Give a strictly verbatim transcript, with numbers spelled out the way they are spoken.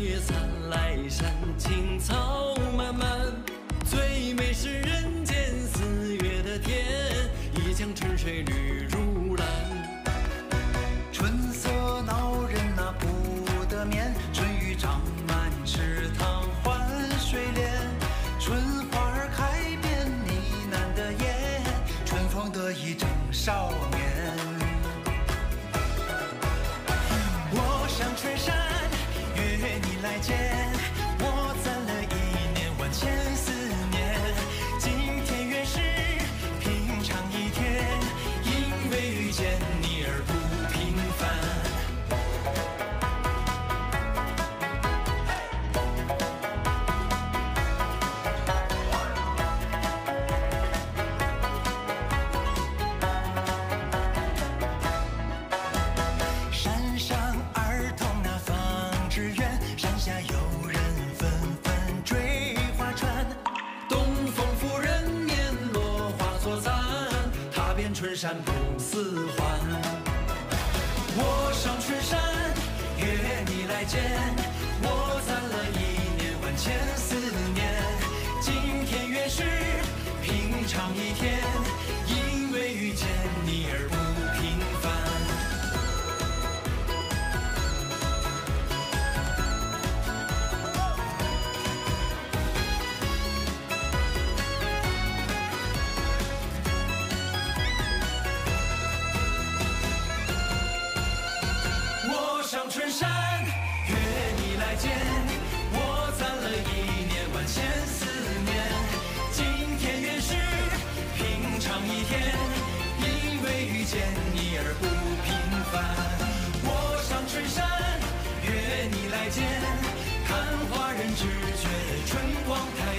月灿来山，青草漫漫，最美是人间四月的天，一江春水绿如蓝。 春色闹人那不得眠，春雨长满池塘换水莲。春花儿开遍呢喃的眼，春风得意正少年。我上春山，约你来见，我攒了一年万千思念。今天原是平常一天，因为遇见你而不平凡。山上儿童那放纸鸢，山下游人纷纷追花船。 东风拂人面，落花错伞，踏遍春山不似还。 我上春山，约你来见，我攒了一年万千思念。今天原是平常一天，因为遇见你而不平凡。我上春山，约你来见，我攒了一年万千思念。今天原是平常一天，因为遇见你而不平凡。我上春山，约你来见，看花人只觉春光太